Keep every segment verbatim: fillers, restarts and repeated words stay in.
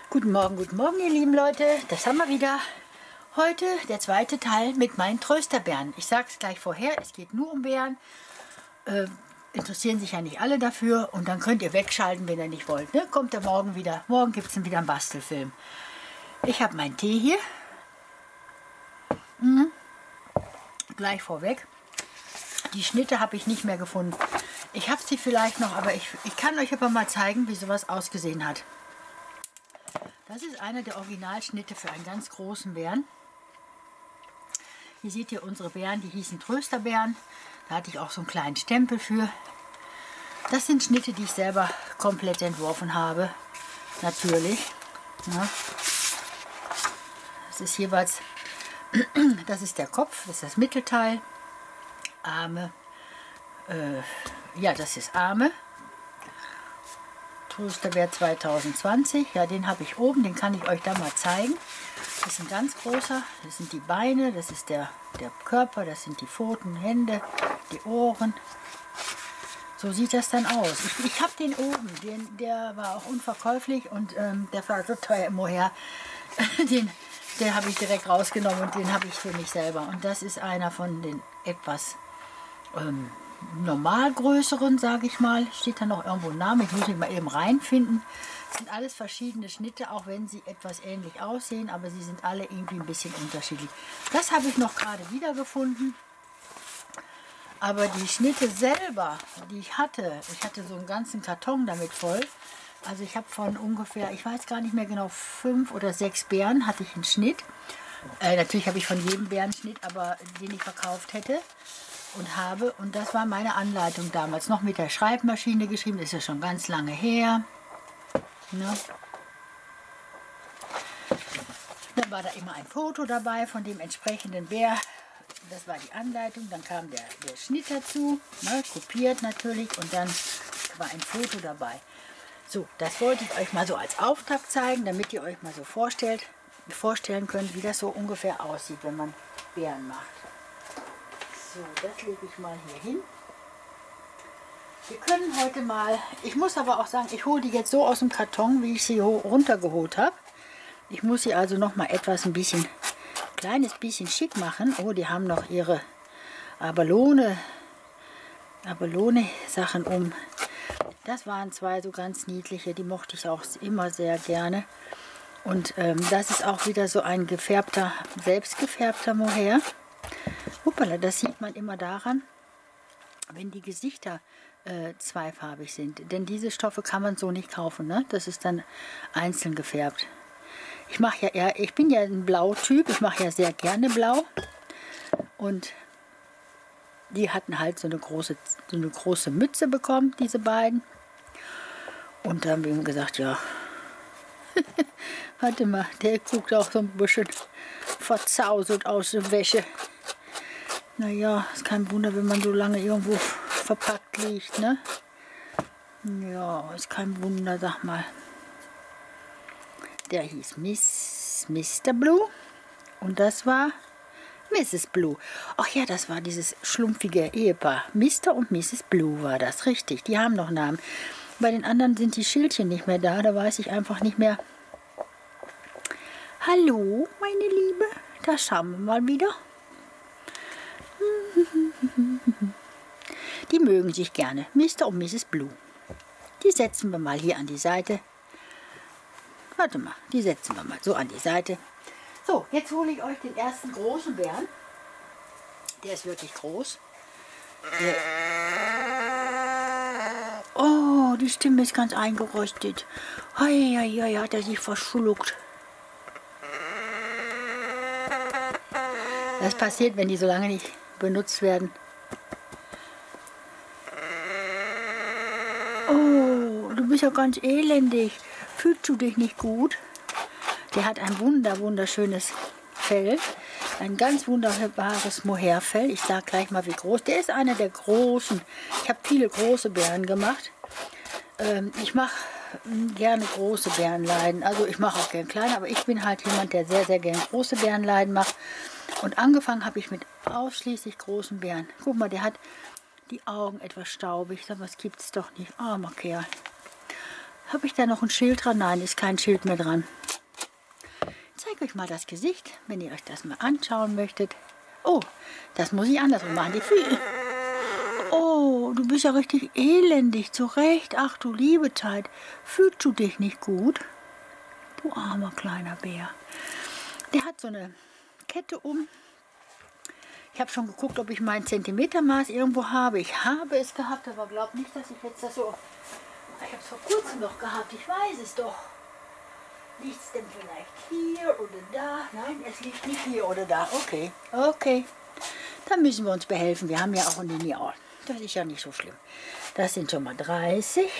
Guten Morgen, guten Morgen, ihr lieben Leute. Das haben wir wieder. Heute der zweite Teil mit meinen Trösterbären. Ich sage es gleich vorher, es geht nur um Bären. Äh, interessieren sich ja nicht alle dafür. Und dann könnt ihr wegschalten, wenn ihr nicht wollt. Ne? Kommt ihr morgen wieder. Morgen gibt es wieder einen Bastelfilm. Ich habe meinen Tee hier. Mhm. Gleich vorweg. Die Schnitte habe ich nicht mehr gefunden. Ich habe sie vielleicht noch, aber ich, ich kann euch aber mal zeigen, wie sowas ausgesehen hat. Das ist einer der Originalschnitte für einen ganz großen Bären. Hier seht ihr unsere Bären, die hießen Trösterbären. Da hatte ich auch so einen kleinen Stempel für. Das sind Schnitte, die ich selber komplett entworfen habe. Natürlich. Ja. Das ist jeweils, das ist der Kopf, das ist das Mittelteil. Arme, äh, ja, das ist Arme. Trösterbär zwanzig zwanzig, ja, den habe ich oben, den kann ich euch da mal zeigen. Das ist ein ganz großer, das sind die Beine, das ist der, der Körper, das sind die Pfoten, Hände, die Ohren. So sieht das dann aus. Ich, ich habe den oben, den, der war auch unverkäuflich und ähm, der war so teuer im Moher. Den, den habe ich direkt rausgenommen und den habe ich für mich selber. Und das ist einer von den etwas ähm, normal größeren, sage ich mal. Steht da noch irgendwo ein Name, ich muss mich mal eben reinfinden. Das sind alles verschiedene Schnitte, auch wenn sie etwas ähnlich aussehen, aber sie sind alle irgendwie ein bisschen unterschiedlich. Das habe ich noch gerade wiedergefunden. Aber die Schnitte selber, die ich hatte, ich hatte so einen ganzen Karton damit voll. Also ich habe von ungefähr, ich weiß gar nicht mehr genau, fünf oder sechs Bären hatte ich einen Schnitt. Äh, natürlich habe ich von jedem Bären einen Schnitt, aber den ich verkauft hätte. Und habe, und das war meine Anleitung damals, noch mit der Schreibmaschine geschrieben, ist ja schon ganz lange her. Ne? Dann war da immer ein Foto dabei von dem entsprechenden Bär. Das war die Anleitung, dann kam der, der Schnitt dazu, ne, kopiert natürlich, und dann war ein Foto dabei. So, das wollte ich euch mal so als Auftakt zeigen, damit ihr euch mal so vorstellt, vorstellen könnt, wie das so ungefähr aussieht, wenn man Bären macht. So, das lege ich mal hier hin. Wir können heute mal, ich muss aber auch sagen, ich hole die jetzt so aus dem Karton, wie ich sie runtergeholt habe. Ich muss sie also noch mal etwas ein bisschen, kleines bisschen schick machen. Oh, die haben noch ihre Abelone, Abelone Sachen um. Das waren zwei so ganz niedliche, die mochte ich auch immer sehr gerne. Und ähm, das ist auch wieder so ein gefärbter, selbst gefärbter Mohair. Hoppala, das sieht man immer daran, wenn die Gesichter äh, zweifarbig sind. Denn diese Stoffe kann man so nicht kaufen, ne? Das ist dann einzeln gefärbt. Ich mache ja eher, ich bin ja ein Blautyp, ich mache ja sehr gerne Blau. Und die hatten halt so eine große, so eine große Mütze bekommen, diese beiden. Und dann haben wir ihm gesagt, ja, warte mal, der guckt auch so ein bisschen verzauselt aus der Wäsche. Naja, ist kein Wunder, wenn man so lange irgendwo verpackt liegt, ne? Ja, ist kein Wunder, sag mal. Der hieß Miss, Mister Blue und das war Misses Blue. Ach ja, das war dieses schlumpfige Ehepaar. Mister und Misses Blue war das, richtig. Die haben noch Namen. Bei den anderen sind die Schildchen nicht mehr da, da weiß ich einfach nicht mehr. Hallo, meine Liebe, da schauen wir mal wieder. Die mögen sich gerne, Mister und Misses Blue. Die setzen wir mal hier an die Seite. Warte mal, die setzen wir mal so an die Seite. So, jetzt hole ich euch den ersten großen Bären. Der ist wirklich groß. Der oh, die Stimme ist ganz eingerostet. Hei, hei, hei, hat er sich verschluckt. Das passiert, wenn die so lange nicht benutzt werden. Oh, du bist ja ganz elendig. Fühlst du dich nicht gut? Der hat ein wunder, wunderschönes Fell. Ein ganz wunderbares Mohairfell. Ich sage gleich mal, wie groß. Der ist einer der großen. Ich habe viele große Bären gemacht. Ähm, ich mache gerne große Bärenleiden. Also ich mache auch gerne kleine, aber ich bin halt jemand, der sehr, sehr gerne große Bärenleiden macht. Und angefangen habe ich mit ausschließlich großen Bären. Guck mal, der hat die Augen etwas staubig. Was gibt es doch nicht. Armer Kerl. Habe ich da noch ein Schild dran? Nein, ist kein Schild mehr dran. Ich zeige euch mal das Gesicht, wenn ihr euch das mal anschauen möchtet. Oh, das muss ich andersrum machen. Die Füße. Oh, du bist ja richtig elendig, zurecht. Ach du liebe Zeit, fühlst du dich nicht gut? Du armer kleiner Bär. Der hat so eine Kette um. Ich habe schon geguckt, ob ich mein Zentimetermaß irgendwo habe. Ich habe es gehabt, aber glaube nicht, dass ich jetzt das so... Ich habe es vor kurzem noch gehabt, ich weiß es doch. Liegt es denn vielleicht hier oder da? Nein, es liegt nicht hier oder da. Okay, okay. Dann müssen wir uns behelfen. Wir haben ja auch ein Lineal. Das ist ja nicht so schlimm. Das sind schon mal dreißig.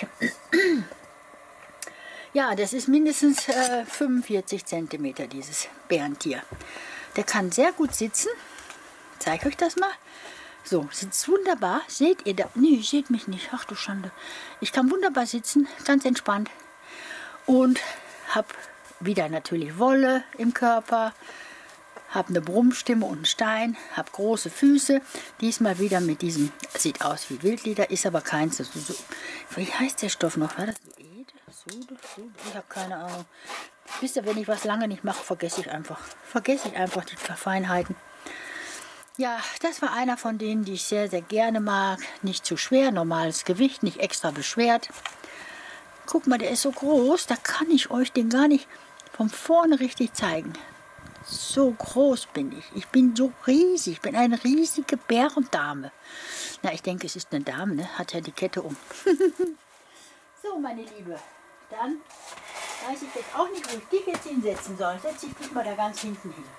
Ja, das ist mindestens äh, fünfundvierzig Zentimeter, dieses Bärentier. Der kann sehr gut sitzen. Ich zeige euch das mal. So, sitzt wunderbar. Seht ihr da? Nee, seht mich nicht. Ach du Schande. Ich kann wunderbar sitzen, ganz entspannt. Und habe wieder natürlich Wolle im Körper. Habe eine Brummstimme und einen Stein. Habe große Füße. Diesmal wieder mit diesem, sieht aus wie Wildleder, ist aber keins. Das ist so, wie heißt der Stoff noch? War das Suede? Sude? Sude? Ich habe keine Ahnung. Wisst ihr, wenn ich was lange nicht mache, vergesse ich einfach. Vergesse ich einfach die Feinheiten. Ja, das war einer von denen, die ich sehr, sehr gerne mag. Nicht zu schwer, normales Gewicht, nicht extra beschwert. Guck mal, der ist so groß, da kann ich euch den gar nicht von vorne richtig zeigen. So groß bin ich. Ich bin so riesig. Ich bin eine riesige Bärendame. Na, ich denke, es ist eine Dame, ne? Hat ja die Kette um. So, meine Liebe. Dann weiß ich jetzt auch nicht, wo ich dich jetzt hinsetzen soll. Setze ich dich mal da ganz hinten hin.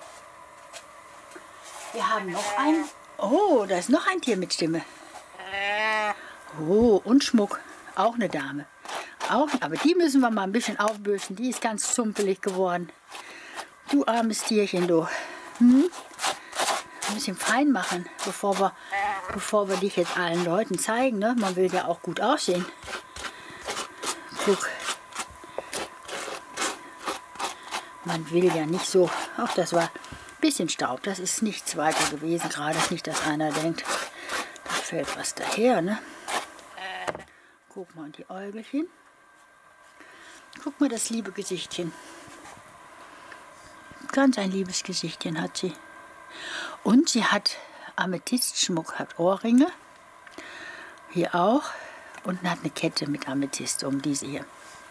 Wir haben noch ein... Oh, da ist noch ein Tier mit Stimme. Oh, und Schmuck. Auch eine Dame. Auch, aber die müssen wir mal ein bisschen aufbüschen. Die ist ganz zumpelig geworden. Du armes Tierchen, du. Hm? Ein bisschen fein machen, bevor wir, bevor wir dich jetzt allen Leuten zeigen. Ne? Man will ja auch gut aussehen. Guck. Man will ja nicht so... Ach, das war... Bisschen Staub, das ist nichts weiter gewesen, gerade nicht, dass einer denkt, da fällt was daher, ne? Guck mal, die Äugelchen. Guck mal das liebe Gesichtchen. Ganz ein liebes Gesichtchen hat sie. Und sie hat Amethystschmuck, hat Ohrringe. Hier auch. Und hat eine Kette mit Amethyst um diese hier.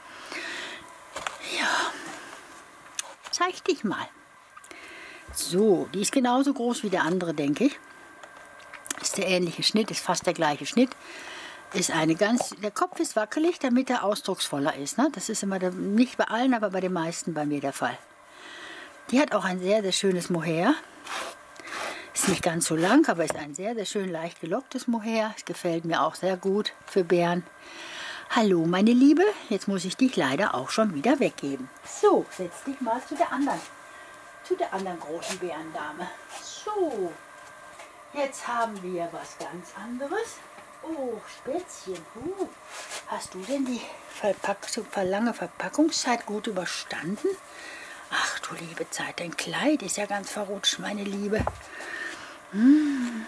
Ja. Zeig dich mal. So, die ist genauso groß wie der andere, denke ich. Ist der ähnliche Schnitt, ist fast der gleiche Schnitt. Ist eine ganz, der Kopf ist wackelig, damit er ausdrucksvoller ist. Ne? Das ist immer der, nicht bei allen, aber bei den meisten bei mir der Fall. Die hat auch ein sehr, sehr schönes Mohair. Ist nicht ganz so lang, aber ist ein sehr, sehr schön leicht gelocktes Mohair. Es gefällt mir auch sehr gut für Bären. Hallo, meine Liebe. Jetzt muss ich dich leider auch schon wieder weggeben. So, setz dich mal zu der anderen. Zu der anderen großen Bärendame. So, jetzt haben wir was ganz anderes. Oh, Spätzchen. Uh, hast du denn die Verpack lange Verpackungszeit gut überstanden? Ach du liebe Zeit, dein Kleid ist ja ganz verrutscht, meine Liebe. Hm.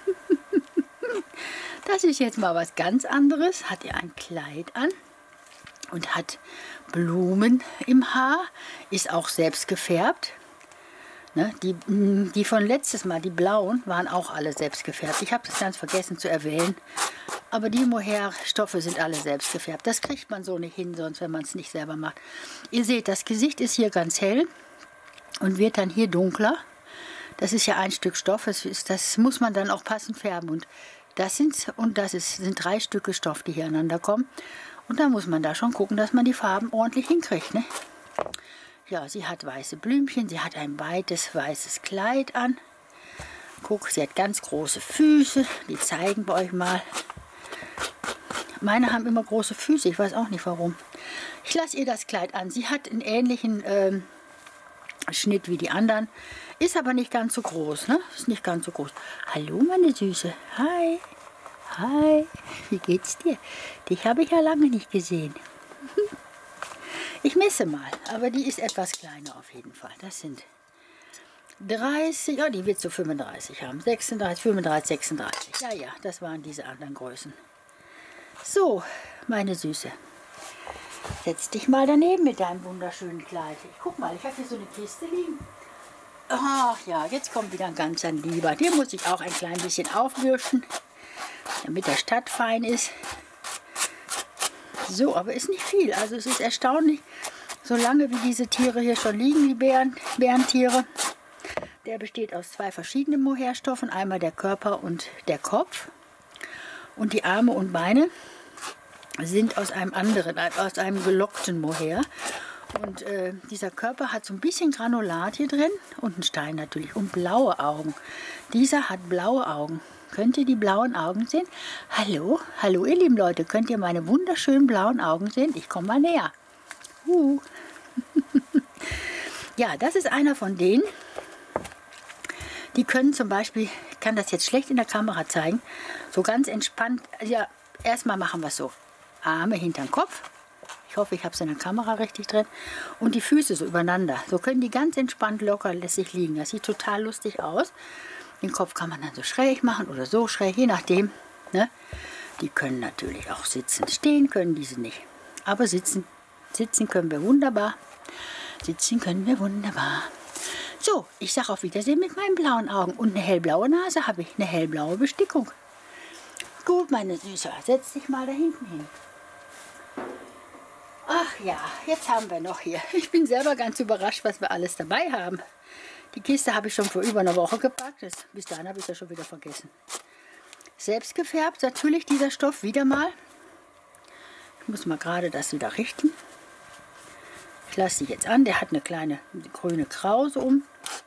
Das ist jetzt mal was ganz anderes. Hat ihr ein Kleid an und hat Blumen im Haar, ist auch selbst gefärbt. Ne, die, die von letztes Mal, die blauen, waren auch alle selbst gefärbt. Ich habe das ganz vergessen zu erwähnen. Aber die Mohair-Stoffe sind alle selbst gefärbt. Das kriegt man so nicht hin, sonst wenn man es nicht selber macht. Ihr seht, das Gesicht ist hier ganz hell und wird dann hier dunkler. Das ist ja ein Stück Stoff, das, ist, das muss man dann auch passend färben. Und das, sind, und das ist, sind drei Stücke Stoff, die hier aneinander kommen. Und da muss man da schon gucken, dass man die Farben ordentlich hinkriegt. Ne? Ja, sie hat weiße Blümchen, sie hat ein weites weißes Kleid an. Guck, sie hat ganz große Füße, die zeigen wir euch mal. Meine haben immer große Füße, ich weiß auch nicht warum. Ich lasse ihr das Kleid an. Sie hat einen ähnlichen ähm, Schnitt wie die anderen, ist aber nicht ganz so groß, ne? Ist nicht ganz so groß. Hallo, meine Süße. Hi. Hi. Wie geht's dir? Dich habe ich ja lange nicht gesehen. Ich messe mal, aber die ist etwas kleiner auf jeden Fall. Das sind dreißig, ja, die wird so fünfunddreißig haben. sechsunddreißig, fünfunddreißig, sechsunddreißig. Ja, ja, das waren diese anderen Größen. So, meine Süße. setz dich mal daneben mit deinem wunderschönen Kleid. Ich guck mal, ich habe hier so eine Kiste liegen. Ach ja, jetzt kommt wieder ein ganzer Lieber. Den muss ich auch ein klein bisschen aufbürsten, damit der stadtfein ist. So, aber ist nicht viel. Also es ist erstaunlich, so lange wie diese Tiere hier schon liegen, die Bären, Bärentiere. Der besteht aus zwei verschiedenen Mohairstoffen. Einmal der Körper und der Kopf. Und die Arme und Beine sind aus einem anderen, aus einem gelockten Mohair. Und äh, dieser Körper hat so ein bisschen Granulat hier drin und einen Stein natürlich und blaue Augen. Dieser hat blaue Augen. Könnt ihr die blauen Augen sehen? Hallo, hallo ihr lieben Leute, könnt ihr meine wunderschönen blauen Augen sehen? Ich komme mal näher. Uh. Ja, das ist einer von denen. Die können zum Beispiel, ich kann das jetzt schlecht in der Kamera zeigen, so ganz entspannt, ja, erstmal machen wir es so. Arme hinterm Kopf. Ich hoffe, ich habe es in der Kamera richtig drin. Und die Füße so übereinander. So können die ganz entspannt locker lässig liegen. Das sieht total lustig aus. Den Kopf kann man dann so schräg machen oder so schräg, je nachdem. Ne? Die können natürlich auch sitzen. Stehen können diese nicht. Aber sitzen, sitzen können wir wunderbar. Sitzen können wir wunderbar. So, ich sage auf Wiedersehen mit meinen blauen Augen. Und eine hellblaue Nase habe ich. Eine hellblaue Bestickung. Gut, meine Süße, setz dich mal da hinten hin. Ach ja, jetzt haben wir noch hier. Ich bin selber ganz überrascht, was wir alles dabei haben. Die Kiste habe ich schon vor über einer Woche gepackt. Das, bis dahin habe ich es ja schon wieder vergessen. Selbst gefärbt, natürlich dieser Stoff wieder mal. Ich muss mal gerade das wieder richten. Ich lasse sie jetzt an. Der hat eine kleine grüne Krause um.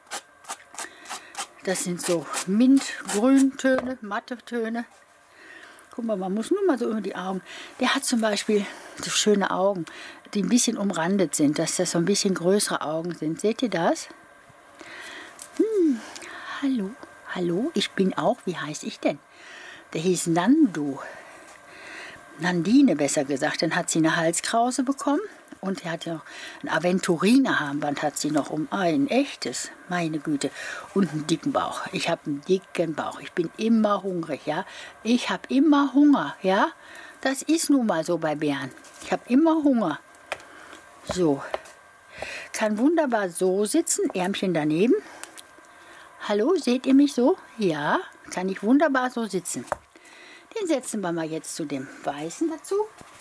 Das sind so Mintgrüntöne, matte Töne. Guck mal, man muss nur mal so über die Augen. Der hat zum Beispiel so schöne Augen, die ein bisschen umrandet sind, dass das so ein bisschen größere Augen sind. Seht ihr das? Hm, hallo, hallo, ich bin auch, wie heiße ich denn? Der hieß Nando. Nandine besser gesagt. Dann hat sie eine Halskrause bekommen und sie hat ja noch ein Aventurine-Armband hat sie noch um. Ein echtes, meine Güte. Und einen dicken Bauch. Ich habe einen dicken Bauch. Ich bin immer hungrig, ja. Ich habe immer Hunger, ja. Das ist nun mal so bei Bären. Ich habe immer Hunger. So. Kann wunderbar so sitzen, Ärmchen daneben. Hallo, seht ihr mich so? Ja, kann ich wunderbar so sitzen. Den setzen wir mal jetzt zu dem Weißen dazu.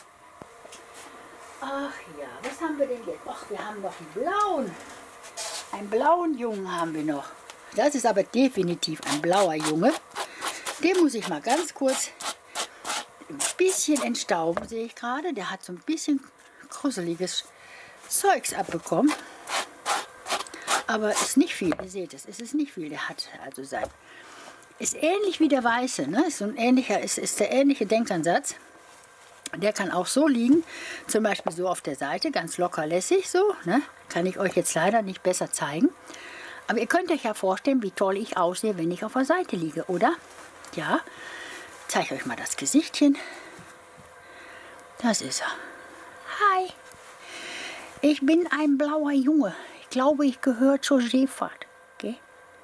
Ach ja, was haben wir denn jetzt? Ach, wir haben noch einen blauen. Einen blauen Jungen haben wir noch. Das ist aber definitiv ein blauer Junge. Den muss ich mal ganz kurz ein bisschen entstauben, sehe ich gerade. Der hat so ein bisschen gruseliges Zeugs abbekommen. Aber ist nicht viel, ihr seht es, es ist nicht viel. Der hat also sein... Ist ähnlich wie der Weiße, ne? Ist so ein ähnlicher, ist, ist der ähnliche Denkansatz. Der kann auch so liegen, zum Beispiel so auf der Seite, ganz locker lässig so. Ne? Kann ich euch jetzt leider nicht besser zeigen. Aber ihr könnt euch ja vorstellen, wie toll ich aussehe, wenn ich auf der Seite liege, oder? Ja, ich zeige euch mal das Gesichtchen. Das ist er. Hi, ich bin ein blauer Junge. Ich glaube, ich gehöre zur Seefahrt. Okay?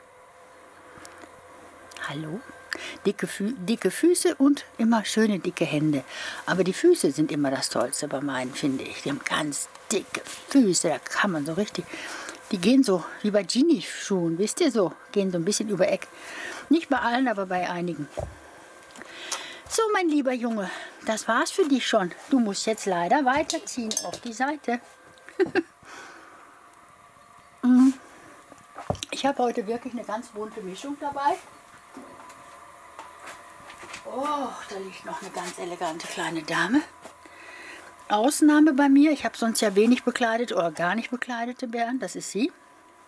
Hallo? Dicke, Fü dicke Füße und immer schöne dicke Hände. Aber die Füße sind immer das Tollste bei meinen, finde ich. Die haben ganz dicke Füße, da kann man so richtig... Die gehen so wie bei Genie-Schuhen, wisst ihr so? Gehen so ein bisschen über Eck. Nicht bei allen, aber bei einigen. So, mein lieber Junge, das war's für dich schon. Du musst jetzt leider weiterziehen auf die Seite. Ich habe heute wirklich eine ganz bunte Mischung dabei. Oh, da liegt noch eine ganz elegante kleine Dame. Ausnahme bei mir, ich habe sonst ja wenig bekleidet oder gar nicht bekleidete Bären, das ist sie.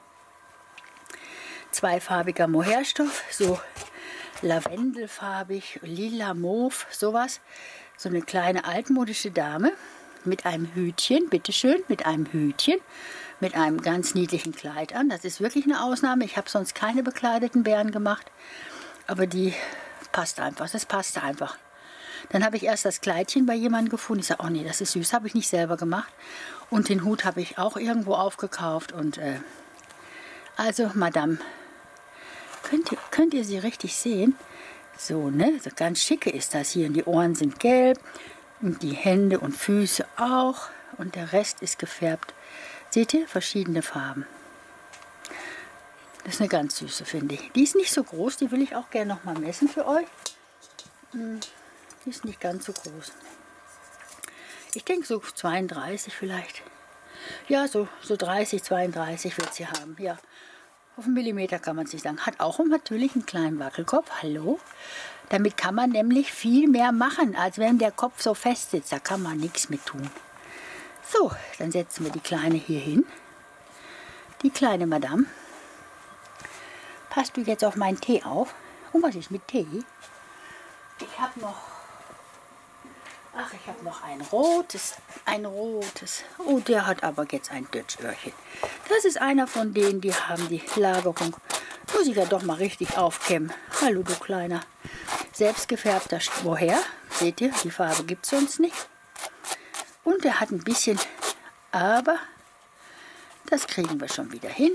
Zweifarbiger Mohairstoff, so lavendelfarbig, lila, mauve, sowas. So eine kleine altmodische Dame mit einem Hütchen, bitteschön, mit einem Hütchen, mit einem ganz niedlichen Kleid an. Das ist wirklich eine Ausnahme, ich habe sonst keine bekleideten Bären gemacht, aber die passt einfach, das passte einfach. Dann habe ich erst das Kleidchen bei jemandem gefunden. Ich sage, oh nee, das ist süß, habe ich nicht selber gemacht. Und den Hut habe ich auch irgendwo aufgekauft. Und äh, also, Madame, könnt ihr, könnt ihr sie richtig sehen? So, ne, so ganz schicke ist das hier. Und die Ohren sind gelb und die Hände und Füße auch. und der Rest ist gefärbt. Seht ihr? Verschiedene Farben. Das ist eine ganz süße, finde ich. Die ist nicht so groß, die will ich auch gerne noch mal messen für euch. Die ist nicht ganz so groß. Ich denke so zweiunddreißig vielleicht. Ja, so, so dreißig, zweiunddreißig wird sie haben. Ja, auf einen Millimeter kann man es nicht sagen. Hat auch natürlich einen kleinen Wackelkopf. Hallo? Damit kann man nämlich viel mehr machen, als wenn der Kopf so fest sitzt. Da kann man nichts mit tun. So, dann setzen wir die Kleine hier hin. Die kleine Madame. Passt du jetzt auf meinen Tee auf? Und was ist mit Tee? Ich habe noch... Ach, ich habe noch ein rotes, ein rotes. Oh, der hat aber jetzt ein Dötschöhrchen. Das ist einer von denen, die haben die Lagerung. Muss ich ja doch mal richtig aufkämmen. Hallo, du Kleiner. Selbstgefärbter, woher? Seht ihr, die Farbe gibt es sonst nicht. Und er hat ein bisschen, aber das kriegen wir schon wieder hin.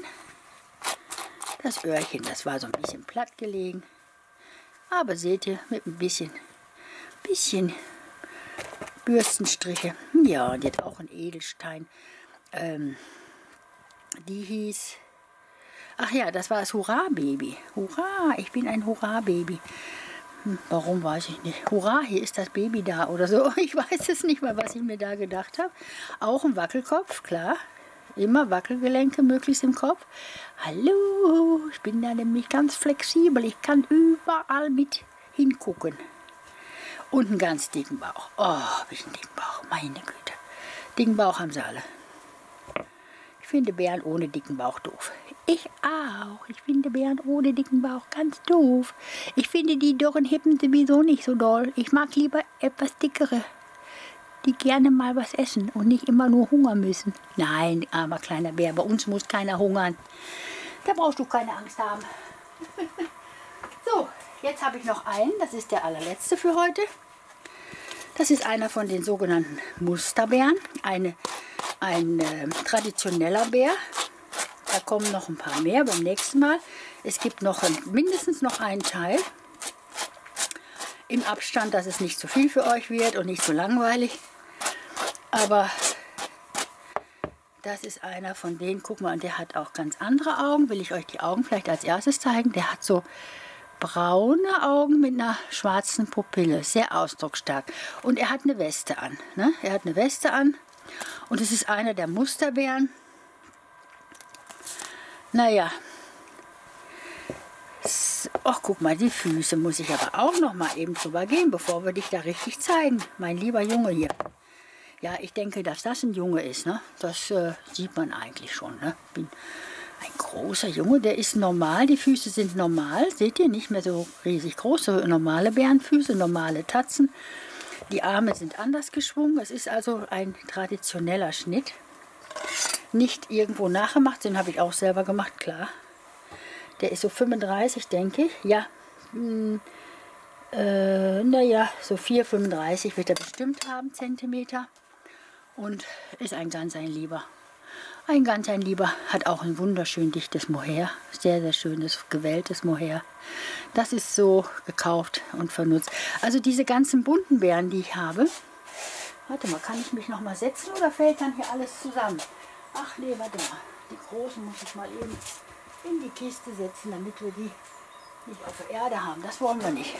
Das Öhrchen, das war so ein bisschen platt gelegen. Aber seht ihr, mit ein bisschen, bisschen Bürstenstriche. Ja, und jetzt auch ein Edelstein. Ähm, die hieß... Ach ja, das war das Hurra-Baby. Hurra, ich bin ein Hurra-Baby. Hm, warum, weiß ich nicht. Hurra, hier ist das Baby da oder so. Ich weiß es nicht mal, was ich mir da gedacht habe. Auch ein Wackelkopf, klar. Immer Wackelgelenke möglichst im Kopf. Hallo, ich bin da nämlich ganz flexibel. Ich kann überall mit hingucken. Und einen ganz dicken Bauch. Oh, habe ich einen dicken Bauch. Meine Güte. Dicken Bauch haben sie alle. Ich finde Bären ohne dicken Bauch doof. Ich auch. Ich finde Bären ohne dicken Bauch ganz doof. Ich finde die dürren Hippen sowieso nicht so doll. Ich mag lieber etwas dickere, die gerne mal was essen und nicht immer nur hungern müssen. Nein, armer kleiner Bär, bei uns muss keiner hungern. Da brauchst du keine Angst haben. So, jetzt habe ich noch einen. Das ist der allerletzte für heute. Das ist einer von den sogenannten Musterbären. Eine, ein äh, traditioneller Bär. Da kommen noch ein paar mehr beim nächsten Mal. Es gibt noch ein, mindestens noch einen Teil. Im Abstand, dass es nicht zu viel für euch wird und nicht zu langweilig. Aber das ist einer von denen. Guck mal, und der hat auch ganz andere Augen. Will ich euch die Augen vielleicht als erstes zeigen. Der hat so braune Augen mit einer schwarzen Pupille. Sehr ausdrucksstark. Und er hat eine Weste an. Ne? Er hat eine Weste an. Und es ist einer der Musterbären. Naja. Ach, guck mal, die Füße muss ich aber auch noch mal eben drüber gehen, bevor wir dich da richtig zeigen. Mein lieber Junge hier. Ja, ich denke, dass das ein Junge ist. Ne? Das äh, sieht man eigentlich schon. Ne? Bin ein großer Junge, der ist normal. Die Füße sind normal. Seht ihr, nicht mehr so riesig groß. So normale Bärenfüße, normale Tatzen. Die Arme sind anders geschwungen. Es ist also ein traditioneller Schnitt. Nicht irgendwo nachgemacht, den habe ich auch selber gemacht, klar. Der ist so fünfunddreißig, denke ich. Ja, hm, äh, naja, so vier, fünfunddreißig wird er bestimmt haben, Zentimeter. Und ist ein ganz ein Lieber. Ein ganz ein Lieber. Hat auch ein wunderschön dichtes Mohair. Sehr, sehr schönes, gewelltes Mohair. Das ist so gekauft und vernutzt. Also diese ganzen bunten Bären, die ich habe. Warte mal, kann ich mich noch mal setzen oder fällt dann hier alles zusammen? Ach nee, warte mal. Die großen muss ich mal eben in die Kiste setzen, damit wir die nicht auf der Erde haben. Das wollen wir nicht.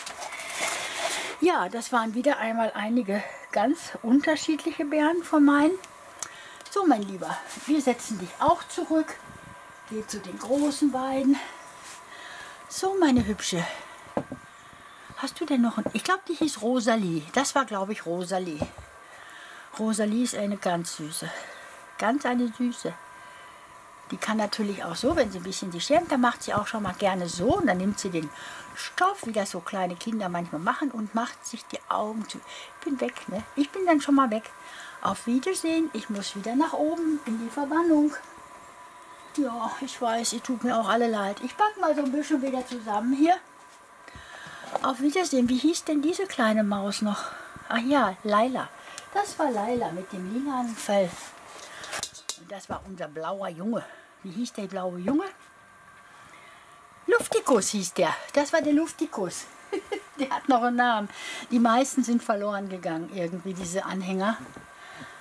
Ja, das waren wieder einmal einige ganz unterschiedliche Bären von meinen. So, mein Lieber, wir setzen dich auch zurück. Geh zu den großen beiden. So, meine Hübsche. Hast du denn noch ein... Ich glaube, die hieß Rosalie. Das war, glaube ich, Rosalie. Rosalie ist eine ganz süße. Ganz eine Süße. Die kann natürlich auch so, wenn sie ein bisschen sich schämt, dann macht sie auch schon mal gerne so. Und dann nimmt sie den Stoff, wie das so kleine Kinder manchmal machen, und macht sich die Augen zu. Ich bin weg, ne? Ich bin dann schon mal weg. Auf Wiedersehen. Ich muss wieder nach oben in die Verbannung. Ja, ich weiß, ihr tut mir auch alle leid. Ich packe mal so ein bisschen wieder zusammen hier. Auf Wiedersehen. Wie hieß denn diese kleine Maus noch? Ach ja, Laila. Das war Laila mit dem lilanen Fell. Und das war unser blauer Junge. Wie hieß der blaue Junge? Luftikus hieß der. Das war der Luftikus. Der hat noch einen Namen. Die meisten sind verloren gegangen, irgendwie, diese Anhänger.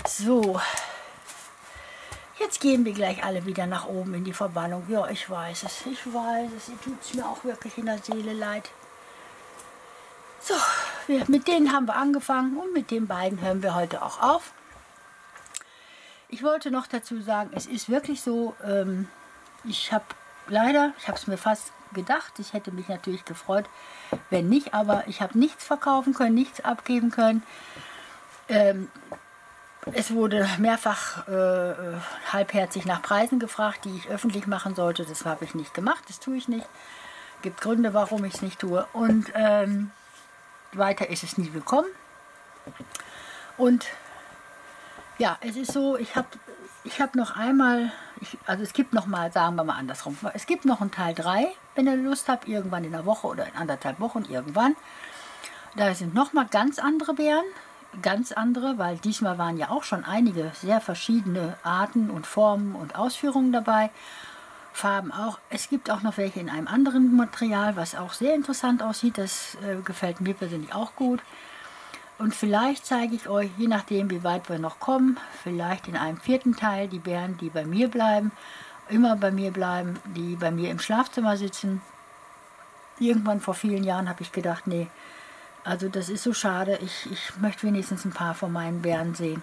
So, jetzt gehen wir gleich alle wieder nach oben in die Verbannung. Ja, ich weiß es, ich weiß es. Ihr tut es mir auch wirklich in der Seele leid. So, wir, mit denen haben wir angefangen und mit den beiden hören wir heute auch auf. Ich wollte noch dazu sagen, es ist wirklich so, ähm, ich habe leider, ich habe es mir fast gedacht, ich hätte mich natürlich gefreut, wenn nicht, aber ich habe nichts verkaufen können, nichts abgeben können. Ähm, es wurde mehrfach äh, halbherzig nach Preisen gefragt, die ich öffentlich machen sollte. Das habe ich nicht gemacht, das tue ich nicht. Es gibt Gründe, warum ich es nicht tue. Und ähm, weiter ist es nie gekommen. Und ja, es ist so, ich habe ich hab noch einmal, ich, also es gibt noch mal, sagen wir mal andersrum, es gibt noch einen Teil drei, wenn ihr Lust habt, irgendwann in der Woche oder in anderthalb Wochen, irgendwann. Da sind noch mal ganz andere Bären, ganz andere, weil diesmal waren ja auch schon einige sehr verschiedene Arten und Formen und Ausführungen dabei. Farben auch. Es gibt auch noch welche in einem anderen Material, was auch sehr interessant aussieht. Das äh, gefällt mir persönlich auch gut. Und vielleicht zeige ich euch, je nachdem wie weit wir noch kommen, vielleicht in einem vierten Teil die Bären, die bei mir bleiben, immer bei mir bleiben, die bei mir im Schlafzimmer sitzen. Irgendwann vor vielen Jahren habe ich gedacht, nee, also das ist so schade, ich, ich möchte wenigstens ein paar von meinen Bären sehen.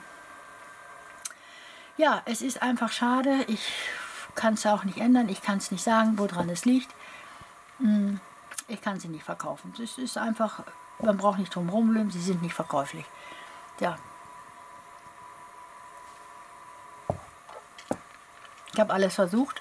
Ja, es ist einfach schade, ich kann es auch nicht ändern, ich kann es nicht sagen, woran es liegt. Ich kann sie nicht verkaufen. Es ist einfach, man braucht nicht drum rumlümmeln, sie sind nicht verkäuflich. Ja. Ich habe alles versucht.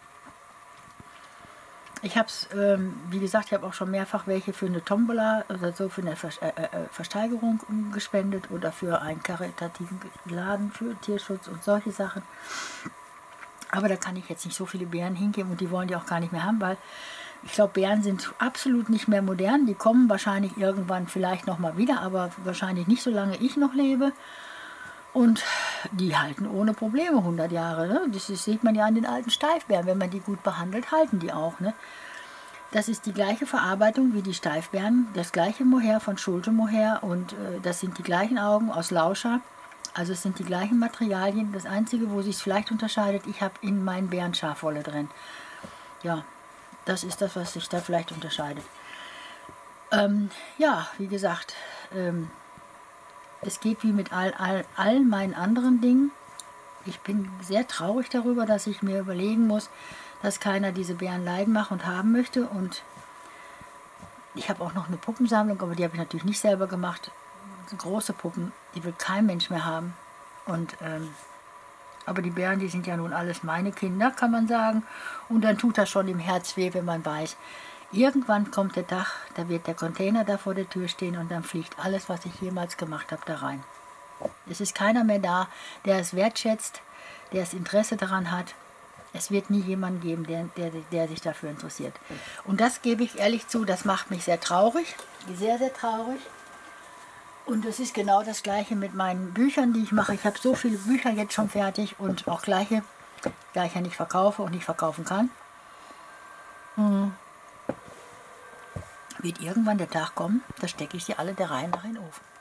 Ich habe es, ähm, wie gesagt, ich habe auch schon mehrfach welche für eine Tombola oder so, für eine Ver äh, äh, Versteigerung gespendet oder für einen karitativen Laden für Tierschutz und solche Sachen. Aber da kann ich jetzt nicht so viele Bären hingeben und die wollen die auch gar nicht mehr haben, weil ich glaube, Bären sind absolut nicht mehr modern. Die kommen wahrscheinlich irgendwann vielleicht noch mal wieder, aber wahrscheinlich nicht, solange ich noch lebe. Und die halten ohne Probleme hundert Jahre. Ne? Das, das sieht man ja an den alten Steifbären. Wenn man die gut behandelt, halten die auch. Ne? Das ist die gleiche Verarbeitung wie die Steifbären. Das gleiche Mohair von Schulte Mohair und äh, das sind die gleichen Augen aus Lauscher. Also es sind die gleichen Materialien. Das Einzige, wo sich es vielleicht unterscheidet, ich habe in meinen Bären Schafwolle drin. Ja, das ist das, was sich da vielleicht unterscheidet. Ähm, ja, wie gesagt, ähm, es geht wie mit all, all, all meinen anderen Dingen. Ich bin sehr traurig darüber, dass ich mir überlegen muss, dass keiner diese Bären leiden macht und haben möchte. Und ich habe auch noch eine Puppensammlung, aber die habe ich natürlich nicht selber gemacht. Große Puppen, die will kein Mensch mehr haben. Und ähm, aber die Bären, die sind ja nun alles meine Kinder, kann man sagen. Und dann tut das schon im Herz weh, wenn man weiß, irgendwann kommt der Tag, da wird der Container da vor der Tür stehen und dann fliegt alles, was ich jemals gemacht habe, da rein. Es ist keiner mehr da, der es wertschätzt, der das Interesse daran hat. Es wird nie jemanden geben, der, der, der sich dafür interessiert. Und das gebe ich ehrlich zu, das macht mich sehr traurig, sehr, sehr traurig. Und es ist genau das Gleiche mit meinen Büchern, die ich mache. Ich habe so viele Bücher jetzt schon fertig und auch gleiche, da ich ja nicht verkaufe und nicht verkaufen kann. Hm. Wird irgendwann der Tag kommen, da stecke ich sie alle der Reihe nach in den Ofen.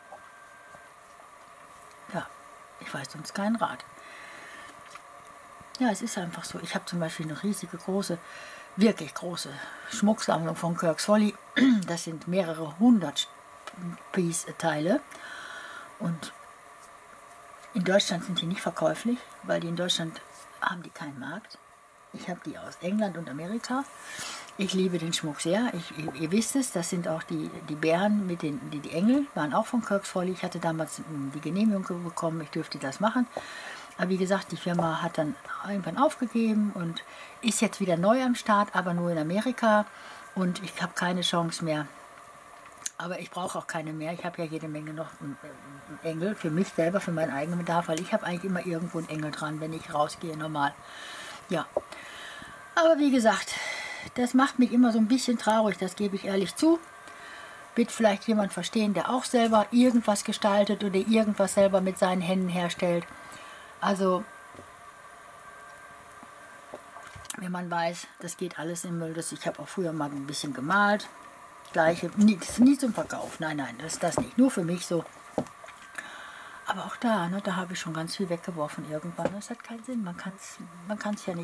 Ja, ich weiß sonst keinen Rat. Ja, es ist einfach so. Ich habe zum Beispiel eine riesige, große, wirklich große Schmucksammlung von Kirk's Folly. Das sind mehrere hundert Piece-Teile. Und in Deutschland sind die nicht verkäuflich, weil die in Deutschland haben die keinen Markt. Ich habe die aus England und Amerika. Ich liebe den Schmuck sehr. Ich, ihr, ihr wisst es, das sind auch die, die Bären mit den die, die Engel, waren auch von Kirk's Folly. Ich hatte damals die Genehmigung bekommen, ich dürfte das machen. Aber wie gesagt, die Firma hat dann irgendwann aufgegeben und ist jetzt wieder neu am Start, aber nur in Amerika. Und ich habe keine Chance mehr. Aber ich brauche auch keine mehr. Ich habe ja jede Menge noch Engel für mich selber, für meinen eigenen Bedarf, weil ich habe eigentlich immer irgendwo einen Engel dran, wenn ich rausgehe, normal. Ja, aber wie gesagt, das macht mich immer so ein bisschen traurig, das gebe ich ehrlich zu. Wird vielleicht jemand verstehen, der auch selber irgendwas gestaltet oder irgendwas selber mit seinen Händen herstellt. Also, wenn man weiß, das geht alles im Müll. Das, ich habe auch früher mal ein bisschen gemalt. Gleiche, nie, das ist nie zum Verkauf. Nein, nein, das ist das nicht. Nur für mich so. Aber auch da, ne, da habe ich schon ganz viel weggeworfen irgendwann. Das hat keinen Sinn, man kann es man kann's ja nicht.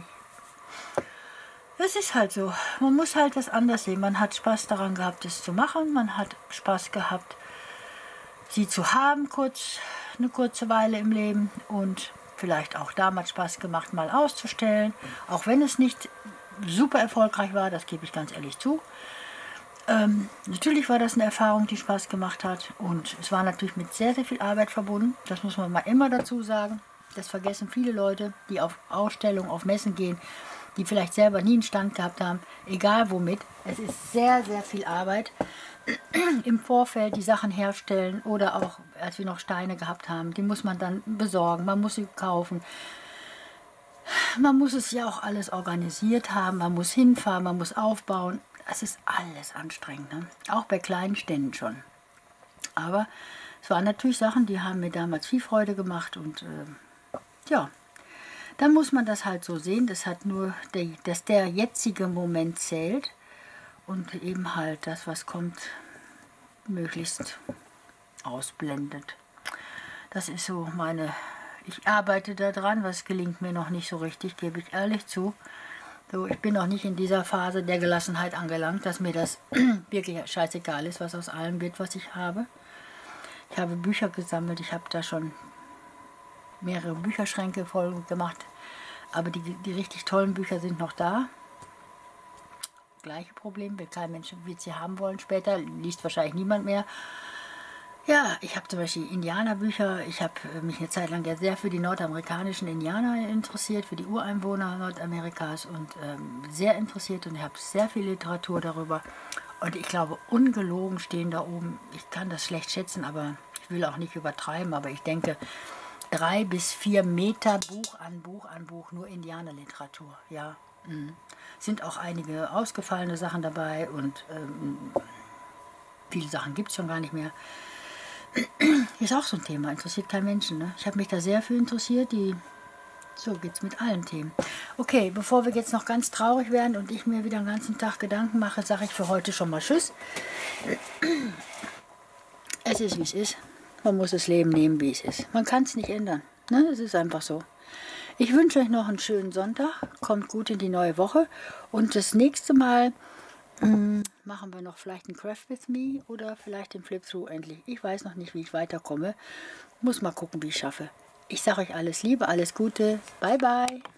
Es ist halt so, man muss halt das anders sehen. Man hat Spaß daran gehabt, es zu machen. Man hat Spaß gehabt, sie zu haben, kurz, eine kurze Weile im Leben. Und vielleicht auch damals Spaß gemacht, mal auszustellen. Auch wenn es nicht super erfolgreich war, das gebe ich ganz ehrlich zu. Ähm, natürlich war das eine Erfahrung, die Spaß gemacht hat. Und es war natürlich mit sehr, sehr viel Arbeit verbunden. Das muss man mal immer dazu sagen. Das vergessen viele Leute, die auf Ausstellungen, auf Messen gehen, die vielleicht selber nie einen Stand gehabt haben, egal womit. Es ist sehr, sehr viel Arbeit im Vorfeld, die Sachen herstellen oder auch, als wir noch Steine gehabt haben, die muss man dann besorgen, man muss sie kaufen. Man muss es ja auch alles organisiert haben, man muss hinfahren, man muss aufbauen. Es ist alles anstrengend, ne? Auch bei kleinen Ständen schon. Aber es waren natürlich Sachen, die haben mir damals viel Freude gemacht und äh, ja, dann muss man das halt so sehen, das hat nur der, dass der jetzige Moment zählt und eben halt das, was kommt, möglichst ausblendet. Das ist so meine, ich arbeite daran, was gelingt mir noch nicht so richtig, gebe ich ehrlich zu. So, ich bin noch nicht in dieser Phase der Gelassenheit angelangt, dass mir das wirklich scheißegal ist, was aus allem wird, was ich habe. Ich habe Bücher gesammelt, ich habe da schon mehrere Bücherschränke voll gemacht, aber die, die richtig tollen Bücher sind noch da. Gleiche Problem, wenn kein Mensch wird sie haben wollen später, liest wahrscheinlich niemand mehr. Ja, ich habe zum Beispiel Indianerbücher, ich habe mich eine Zeit lang ja sehr für die nordamerikanischen Indianer interessiert, für die Ureinwohner Nordamerikas und ähm, sehr interessiert und ich habe sehr viel Literatur darüber. Und ich glaube, ungelogen stehen da oben, ich kann das schlecht schätzen, aber ich will auch nicht übertreiben, aber ich denke, drei bis vier Meter Buch an Buch an Buch, nur Indianerliteratur, ja. Mhm. Sind auch einige ausgefallene Sachen dabei und ähm, viele Sachen gibt es schon gar nicht mehr. Ist auch so ein Thema, interessiert kein Menschen. Ne? Ich habe mich da sehr für interessiert. Die so geht es mit allen Themen. Okay, bevor wir jetzt noch ganz traurig werden und ich mir wieder den ganzen Tag Gedanken mache, sage ich für heute schon mal Tschüss. Es ist, wie es ist. Man muss das Leben nehmen, wie es ist. Man kann es nicht ändern. Ne? Es ist einfach so. Ich wünsche euch noch einen schönen Sonntag. Kommt gut in die neue Woche. Und das nächste Mal mh, machen wir noch vielleicht ein Craft with Me oder vielleicht den Flip-Through endlich. Ich weiß noch nicht, wie ich weiterkomme. Muss mal gucken, wie ich schaffe. Ich sage euch alles Liebe, alles Gute. Bye, bye.